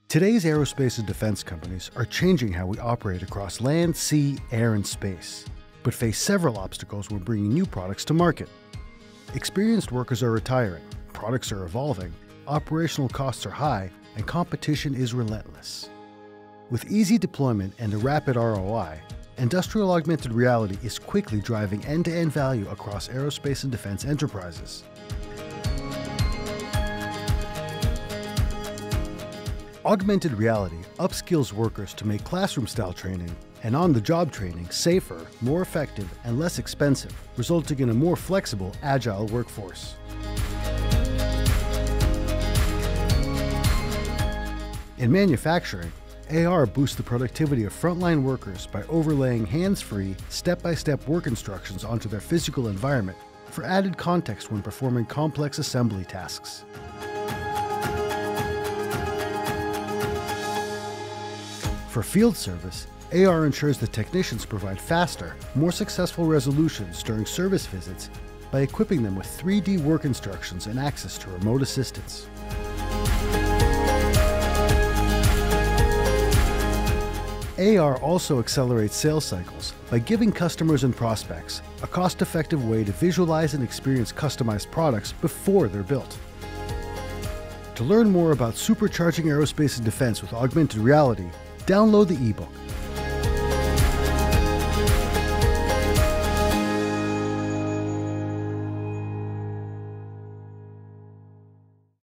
Today's aerospace and defense companies are changing how we operate across land, sea, air, and space, but face several obstacles when bringing new products to market. Experienced workers are retiring, products are evolving, operational costs are high, and competition is relentless. With easy deployment and a rapid ROI, industrial augmented reality is quickly driving end-to-end value across aerospace and defense enterprises. Augmented reality upskills workers to make classroom-style training and on-the-job training safer, more effective, and less expensive, resulting in a more flexible, agile workforce. In manufacturing, AR boosts the productivity of frontline workers by overlaying hands-free, step-by-step work instructions onto their physical environment for added context when performing complex assembly tasks. For field service, AR ensures that technicians provide faster, more successful resolutions during service visits by equipping them with 3D work instructions and access to remote assistance. AR also accelerates sales cycles by giving customers and prospects a cost-effective way to visualize and experience customized products before they're built. To learn more about supercharging aerospace and defense with augmented reality, download the ebook